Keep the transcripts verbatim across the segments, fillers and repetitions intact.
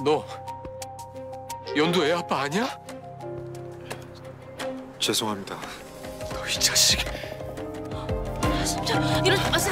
너 연두 애 아빠 아니야? 죄송합니다. 너 이 자식. 진짜 이러지 마세요.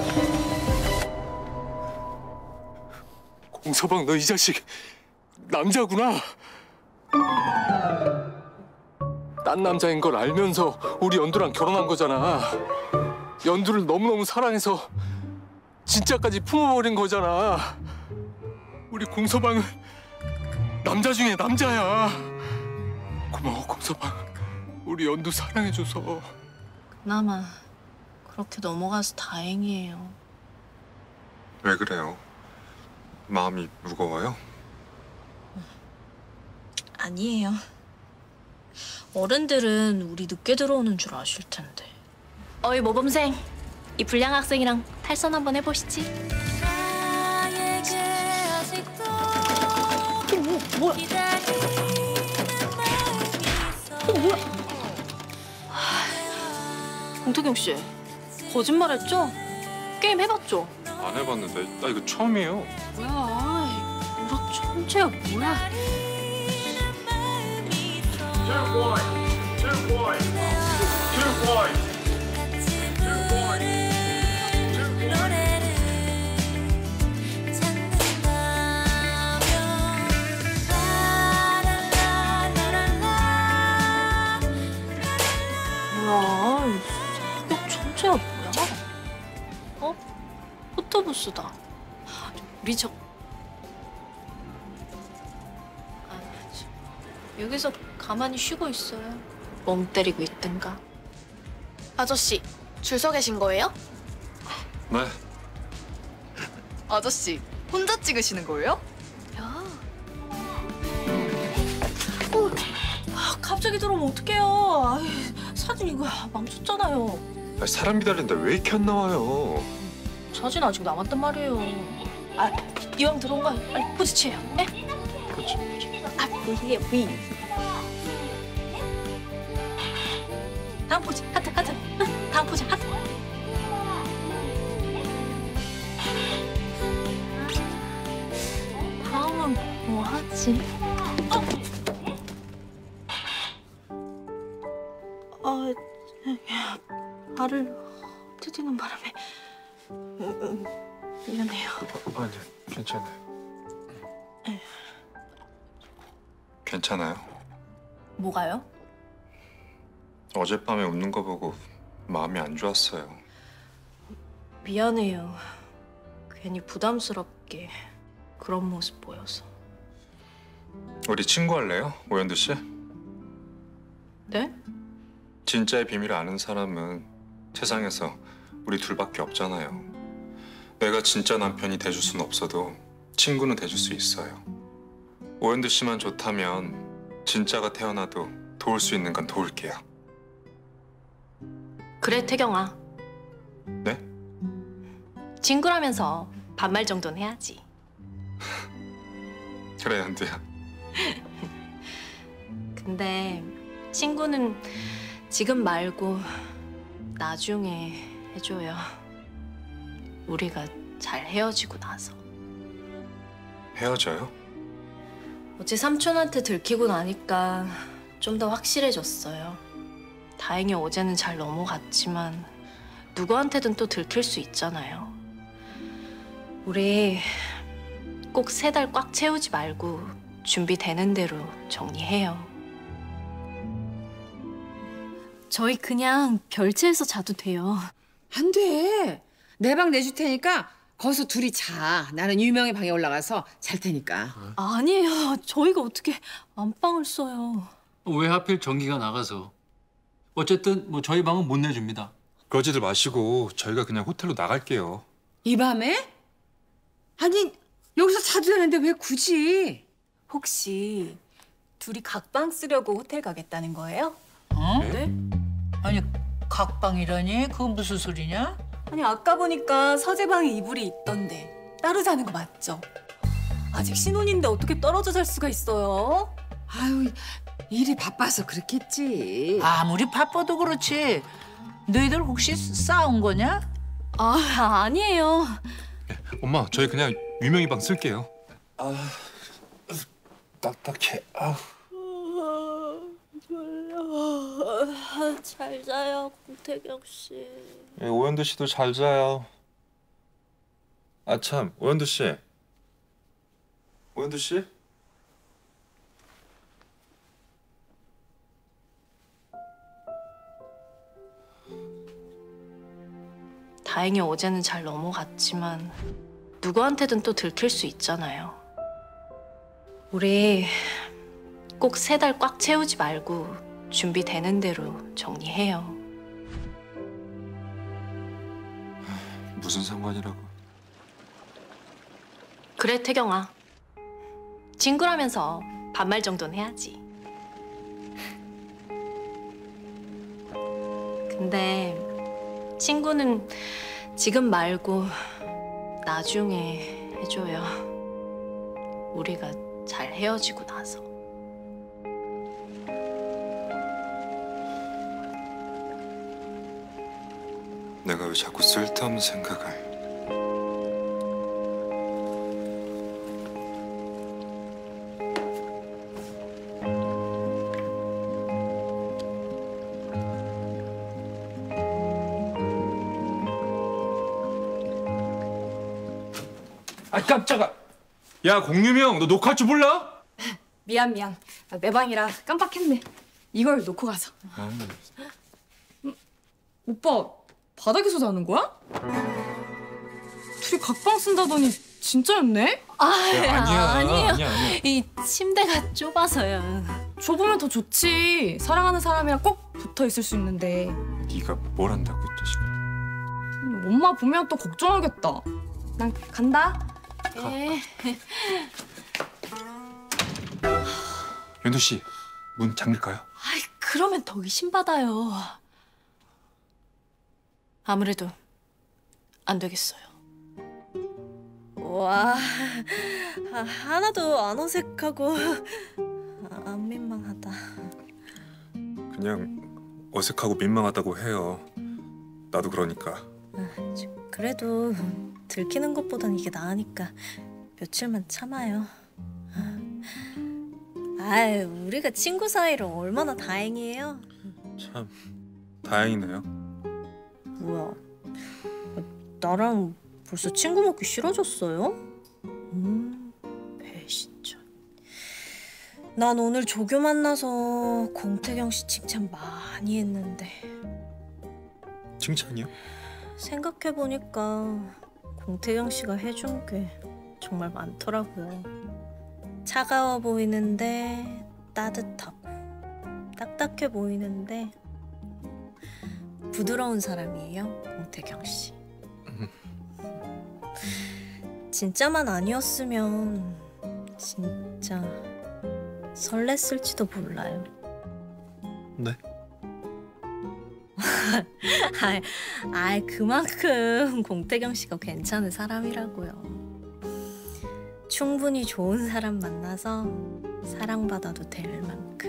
공서방 너 이 자식 남자구나. 딴 남자인 걸 알면서 우리 연두랑 결혼한 거잖아. 연두를 너무너무 사랑해서 진짜까지 품어버린 거잖아. 우리 공서방은 남자 중에 남자야. 고마워 공서방. 우리 연두 사랑해줘서. 그나마 그렇게 넘어가서 다행이에요. 왜 그래요? 마음이 무거워요? 아니에요. 어른들은 우리 늦게 들어오는 줄 아실 텐데. 어이 모범생, 이 불량 학생이랑 탈선 한번 해보시지. 어, 뭐, 뭐야? 어, 뭐야? 공태경 씨, 거짓말했죠? 게임 해봤죠? 안 해봤는데. 나 이거 처음이에요. 뭐야? 우라 천재야 뭐야? Two points. Two points. Two points. Two points. 뭐야? 이 사격 천재야 뭐야? 어? 포토부스다. 우리 저... 아, 저... 여기서 가만히 쉬고 있어요. 멍 때리고 있든가. 아저씨, 줄 서 계신 거예요? 네. 아저씨, 혼자 찍으시는 거예요? 야. 어, 아, 갑자기 들어오면 어떡해요. 아이, 사진 이거 망쳤잖아요. 아니, 사람 기다리는데 왜 이렇게 안 나와요? 사진 아직 남았단 말이에요. 아, 이왕 들어온 거 빨리 포즈 취해요. 네? 그렇지, 그렇지. 아, V예요, V. 다음 포즈, 하트, 하트. 응, 다음 포즈, 하트. 다음은 뭐 하지? 어! 아, 발을 헛디디는 바람에 음, 음, 미안해요. 어, 아니, 괜찮아요. 괜찮아요. 뭐가요? 어젯밤에 웃는 거 보고 마음이 안 좋았어요. 미안해요. 괜히 부담스럽게 그런 모습 보여서. 우리 친구 할래요? 오연두 씨? 네? 진짜의 비밀을 아는 사람은 세상에서 우리 둘밖에 없잖아요. 내가 진짜 남편이 돼줄 순 없어도 친구는 돼줄 수 있어요. 오연두 씨만 좋다면 진짜가 태어나도 도울 수 있는 건 도울게요. 그래, 태경아. 네? 친구라면서 반말 정도는 해야지. 그래, 연두야. 근데 친구는 지금 말고 나중에 해줘요. 우리가 잘 헤어지고 나서. 헤어져요? 어제 삼촌한테 들키고 나니까 좀 더 확실해졌어요. 다행히 어제는 잘 넘어갔지만 누구한테든 또 들킬 수 있잖아요. 우리 꼭 세 달 꽉 채우지 말고 준비되는 대로 정리해요. 저희 그냥 결제해서 자도 돼요. 안 돼. 내 방 내줄 테니까 거기서 둘이 자. 나는 유명의 방에 올라가서 잘 테니까. 아니에요. 저희가 어떻게 안방을 써요. 왜 하필 전기가 나가서. 어쨌든 뭐 저희 방은 못 내줍니다. 그러지들 마시고 저희가 그냥 호텔로 나갈게요. 이 밤에? 아니, 여기서 자도 되는데 왜 굳이? 혹시 둘이 각방 쓰려고 호텔 가겠다는 거예요? 어? 네? 아니 각방이라니? 그건 무슨 소리냐? 아니 아까 보니까 서재방에 이불이 있던데 따로 자는 거 맞죠? 아직 신혼인데 어떻게 떨어져 잘 수가 있어요? 아유, 일이 바빠서 그렇겠지. 아무리 바빠도 그렇지. 너희들 혹시 싸운 거냐? 아, 아니에요. 엄마, 저희 그냥 유명희 방 쓸게요. 아, 딱딱해. 아. 잘 자요, 공태경 씨. 예, 오현두 씨도 잘 자요. 아 참, 오현두 씨. 오현두 씨? 다행히 어제는 잘 넘어갔지만 누구한테든 또 들킬 수 있잖아요. 우리 꼭 세 달 꽉 채우지 말고 준비되는 대로 정리해요. 무슨 상관이라고? 그래, 태경아. 친구라면서 반말 정도는 해야지. 근데 친구는 지금 말고 나중에 해줘요. 우리가 잘 헤어지고 나서. 내가 왜 자꾸 쓸데없는 생각을... 아 깜짝아. 야 공유명, 너 녹화할 줄 몰라? 미안 미안. 아, 내 방이라 깜빡했네. 이걸 놓고 가서. 음, 오빠 바닥에서 자는 거야? 둘이 각방 쓴다더니 진짜였네? 아, 아니야, 아니에요. 아니야, 아니야. 이 침대가 좁아서요. 좁으면 더 좋지. 사랑하는 사람이랑 꼭 붙어 있을 수 있는데. 네가 뭘 한다고 이 자식아. 음, 엄마 보면 또 걱정하겠다. 난 간다. 예. 연두 씨, 문 잠글까요? 아이, 그러면 더 의심받아요. 아무래도 안 되겠어요. 와, 아, 하나도 안 어색하고 안 민망하다. 그냥 어색하고 민망하다고 해요. 나도 그러니까. 그래도 들키는 것보단 이게 나으니까 며칠만 참아요. 아, 우리가 친구 사이로 얼마나 다행이에요. 참 다행이네요. 뭐야, 나랑 벌써 친구 먹기 싫어졌어요? 음, 배신자. 난 오늘 조교 만나서 공태경 씨 칭찬 많이 했는데. 칭찬이요? 생각해보니까 공태경 씨가 해준 게 정말 많더라고요. 차가워 보이는데 따뜻하고, 딱딱해 보이는데 부드러운 사람이에요, 공태경 씨. 진짜만 아니었으면 진짜 설렜을지도 몰라요. 네. 아, 아, 그만큼 공태경 씨가 괜찮은 사람이라고요. 충분히 좋은 사람 만나서 사랑받아도 될 만큼.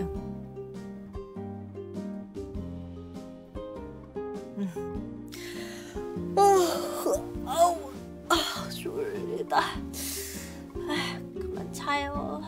음. 어, 아우, 아, 졸리다. 아, 그만 자요.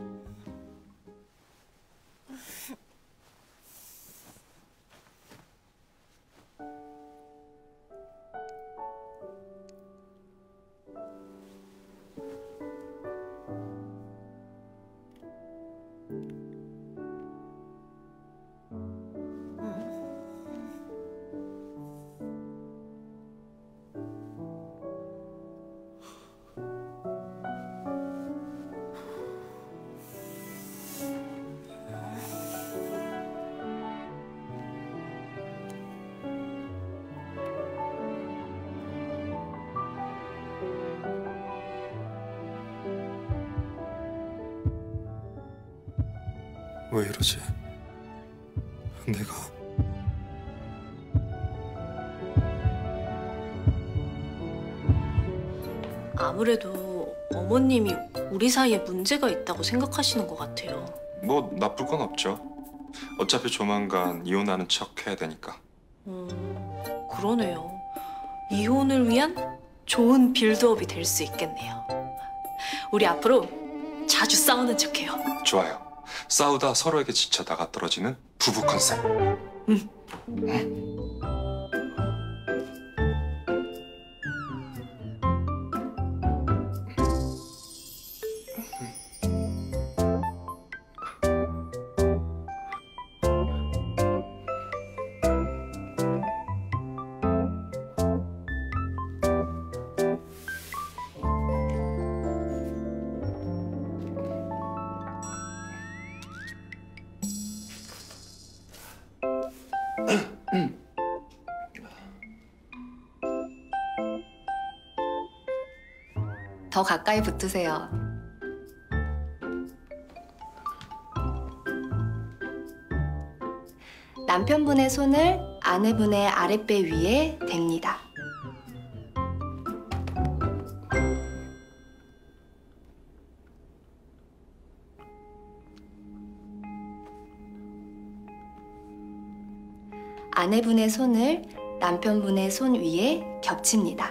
왜 이러지? 내가... 아무래도 어머님이 우리 사이에 문제가 있다고 생각하시는 것 같아요. 뭐 나쁠 건 없죠. 어차피 조만간 이혼하는 척 해야 되니까. 음, 그러네요. 이혼을 위한 좋은 빌드업이 될 수 있겠네요. 우리 앞으로 자주 싸우는 척해요. 좋아요. 싸우다 서로에게 지쳐 나가 떨어지는 부부 컨셉. 응. 응? 더 가까이 붙으세요. 남편분의 손을 아내분의 아랫배 위에 댑니다. 아내분의 손을 남편분의 손 위에 겹칩니다.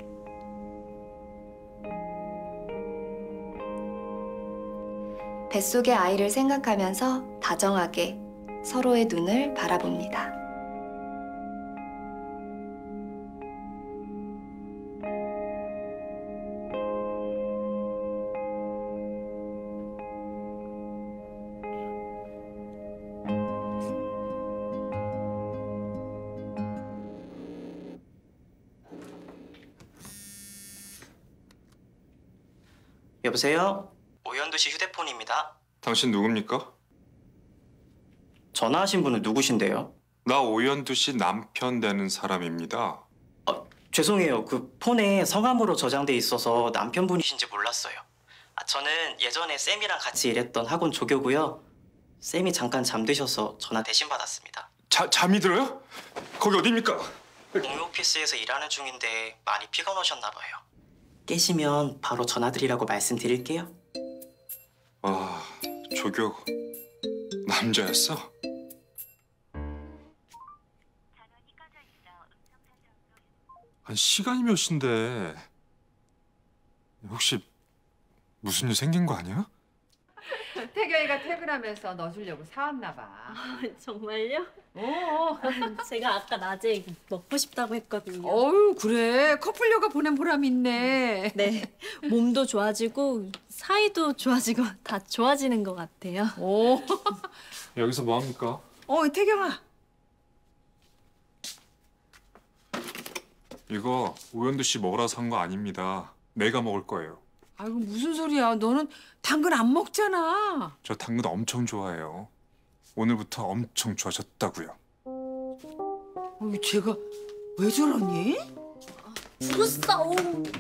뱃속의 아이를 생각하면서 다정하게 서로의 눈을 바라봅니다. 여보세요? 오현두 씨 휴대폰입니다. 당신 누굽니까? 전화하신 분은 누구신데요? 나 오연두 씨 남편 되는 사람입니다. 죄송해요. 그 폰에 성함으로 저장돼 있어서 남편분이신지 몰랐어요. 아, 저는 예전에 쌤이랑 같이 일했던 학원 조교고요. 쌤이 잠깐 잠드셔서 전화 대신 받았습니다. 자, 잠이 들어요? 거기 어디입니까? 공유 오피스에서 일하는 중인데 많이 피곤하셨나 봐요. 깨시면 바로 전화드리라고 말씀드릴게요. 아, 조교 남자였어? 한 시간이 몇 시인데 혹시 무슨 일 생긴 거 아니야? 태경이가 퇴근하면서 너 주려고 사왔나 봐. 아, 정말요? 어. 제가 아까 낮에 먹고 싶다고 했거든요. 어유 그래. 커플료가 보낸 보람이 있네. 네, 몸도 좋아지고 사이도 좋아지고 다 좋아지는 것 같아요. 오. 여기서 뭐 합니까? 어, 태경아. 이거 오연두 씨 먹으라 산 거 아닙니다. 내가 먹을 거예요. 아이고 무슨 소리야. 너는 당근 안 먹잖아. 저 당근 엄청 좋아해요. 오늘부터 엄청 좋아졌다고요. 어, 쟤가 왜 저러니? 주로 싸움.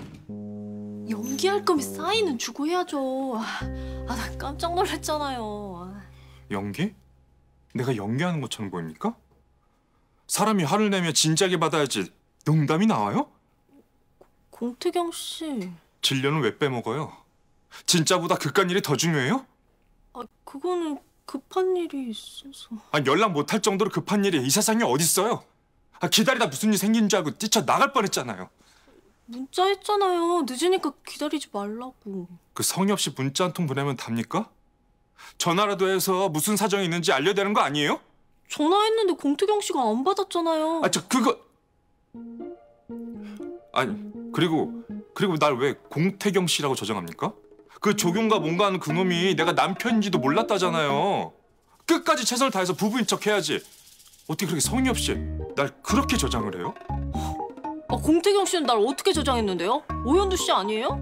연기할 거면 사인은 주고 해야죠. 아, 나 깜짝 놀랐잖아요. 연기? 내가 연기하는 것처럼 보입니까? 사람이 화를 내면 진지하게 받아야지 농담이 나와요? 공태경 씨. 진료는 왜 빼먹어요? 진짜보다 극한 일이 더 중요해요? 아, 그거는 급한 일이 있어서. 아, 연락 못할 정도로 급한 일이 이 세상에 어딨어요? 아, 기다리다 무슨 일 생긴 줄 알고 뛰쳐나갈 뻔했잖아요. 문자 했잖아요. 늦으니까 기다리지 말라고. 그 성의 없이 문자 한 통 보내면 답니까? 전화라도 해서 무슨 사정이 있는지 알려야 되는 거 아니에요? 전화했는데 공태경 씨가 안 받았잖아요. 아, 저 그거... 아니, 그리고 그리고 날 왜 공태경 씨라고 저장합니까? 그 조경과 뭔가 하는 그놈이 내가 남편인지도 몰랐다잖아요. 끝까지 최선을 다해서 부부인 척 해야지. 어떻게 그렇게 성의 없이 날 그렇게 저장을 해요? 아, 공태경 씨는 날 어떻게 저장했는데요? 오현두 씨 아니에요?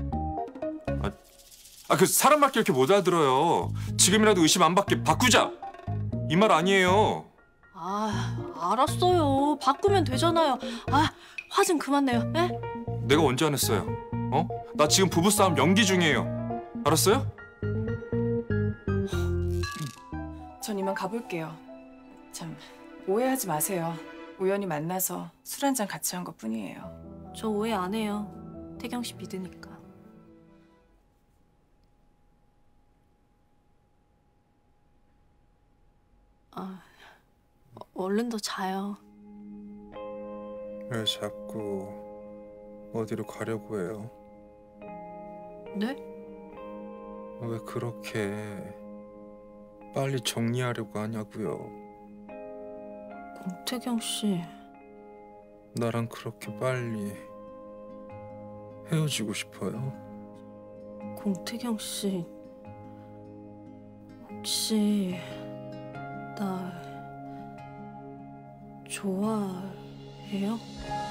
아, 그 사람 말게 이렇게 못 알아들어요. 지금이라도 의심 안 받게 바꾸자. 이 말 아니에요. 아, 알았어요. 바꾸면 되잖아요. 아, 화 좀 그만 내요. 에? 내가 언제 안 했어요? 어? 나 지금 부부싸움 연기 중이에요. 알았어요? 전 이만 가볼게요. 참, 오해하지 마세요. 우연히 만나서 술 한잔 같이 한 것뿐이에요. 저 오해 안 해요. 태경 씨 믿으니까. 아, 얼른 더 자요. 왜 자꾸 어디로 가려고 해요? 네? 왜 그렇게 빨리 정리하려고 하냐고요. 공태경 씨, 나랑 그렇게 빨리 헤어지고 싶어요? 공태경 씨, 혹시 나 좋아해요?